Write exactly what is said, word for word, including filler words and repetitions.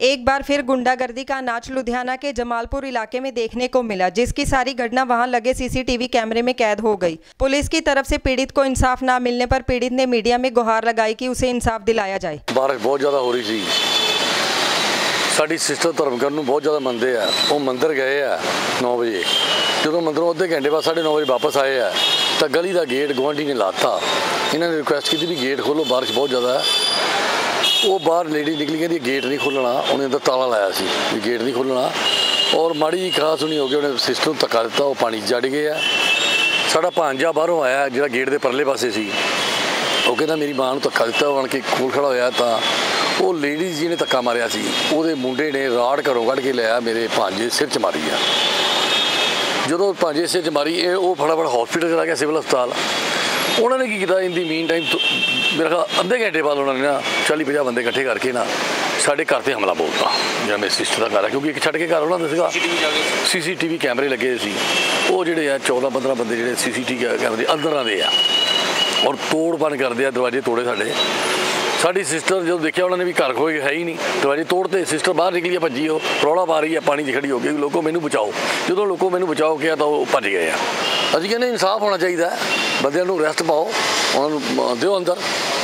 एक बार फिर गुंडागर्दी का नाच लुधियाना के जमालपुर इलाके में देखने को मिला, जिसकी सारी घटना वहां लगे सीसीटीवी कैमरे में कैद हो गई। पुलिस की तरफ से पीड़ित को इंसाफ ना मिलने पर पीड़ित ने मीडिया में गुहार लगाई कि उसे इंसाफ दिलाया जाए। बारिश बहुत ज़्यादा हो रही थी। साडी सिस्टर धर्मगढ़ नूं बहुत ज़्यादा मनते हैं। वो मंदिर गए आ नौ बजे, जो मंदिरों अद्धे घंटे बाद साढ़े नौ बजे वापस आए हैं तो गली का गेट गुआढ़ी ने लाता। इन्होंने रिक्वेस्ट की भी गेट खोलो, बारिश बहुत ज़्यादा है। वो बाहर लेडी निकली, कहती गेट नहीं खोलना। उन्हें अंदर ताला लाया सी भी गेट नहीं खोलना, और माड़ी जी खास नहीं हो गई, उन्हें सिस्टर नूं धक्का दिता, वो पानी चढ़ गए आ। साडा भांजा बाहरों आया जो गेट के परले पासे सी, वो कहता मेरी मां नूं धक्का दिता, बन के कोल खड़ा होया तो वो लेडीज जी ने धक्का मारिया सी, उहदे मुंडे ने राड़ घरों कढ़ के लिया, मेरे भांजे सिर च मारी आ। जो भांजे सिर च मारी वो फटाफट हॉस्पिटल चला गया, सिविल हस्पताल। उन्होंने की किया इन दी मीन टाइम मेरा ख्याल अद्धे घंटे बाद उन्होंने ना चाली पचास बंदे इकट्ठे करके ना साढ़े घर से हमला बोलता, जो मेरे सिस्टर का घर है, क्योंकि एक छड़ के घर उन्होंने सी सी टी वी कैमरे लगे सी, वो जोड़े है चौदह पंद्रह बंदे जो सी सी टी वी कैमरे अंदर आते हैं और तोड़ बन करते हैं, दरवाजे तोड़े साढ़े। साड़ी सिस्टर जो देखा उन्होंने भी घर कोई है ही नहीं, दरवाजे तोड़ते, सिस्टर बाहर निकली है, भजी, वो रौला पा रही है, पानी च खड़ी हो गई, लोगों मैनू बचाओ। जो लोगों मैनू बचाओ किया तो वो भज गए। असीं कहने इंसाफ होना चाहिए, बंदियां नूं अरैस्ट पाओ, उन्होंने दिओ अंदर।